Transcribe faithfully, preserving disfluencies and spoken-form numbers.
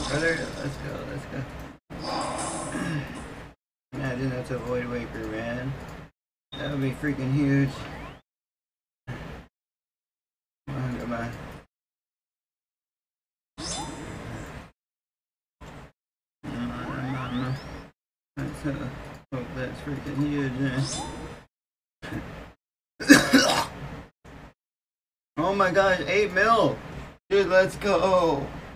brother. Let's go, let's go. Imagine that's a Void Waker, man. That would be freaking huge. Come on, come on. Come on, come on. Let's uh, hope that's freaking huge, man. Oh my gosh, eight mil! Dude, let's go!